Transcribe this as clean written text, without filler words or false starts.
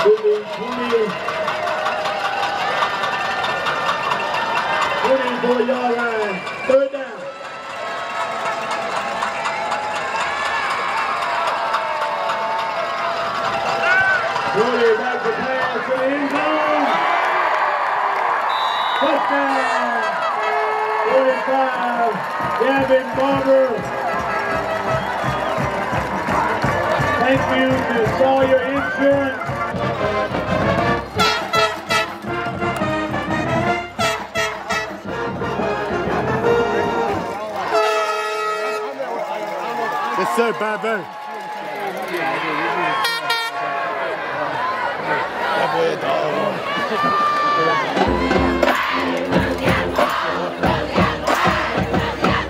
to the 24-yard line. Third down. Woody back to pass to the end zone. Touchdown. 45. Gavin Barber. Thank you to Sawyer Insurance. Yes, sir, Barber. That boy a dog.